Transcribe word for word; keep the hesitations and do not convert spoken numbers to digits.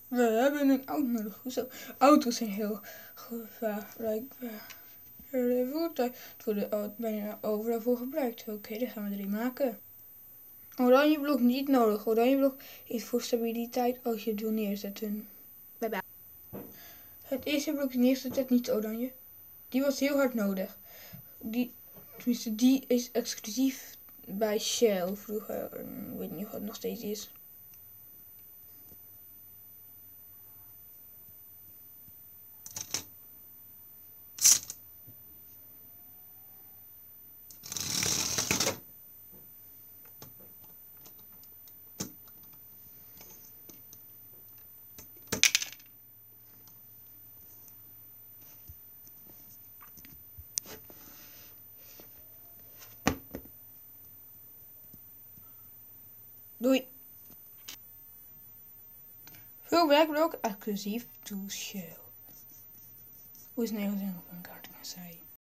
We hebben een auto nodig. Hoezo? Auto's zijn heel gevaarlijk. De voertuig wordt bijna overal voor gebruikt. Oké, okay, dan gaan we drie maken. Oranjeblok niet nodig. Oranjeblok is voor stabiliteit als je het wil neerzetten. Bye. Het eerste blok neerzetten, niet oranje. Die was heel hard nodig. Die, tenminste, die is exclusief bij Shell vroeger. Ik weet niet of het nog steeds is. Doei. Veel werkblok exclusief to Shell. Hoe is Nederlands op een kaart kan zijn?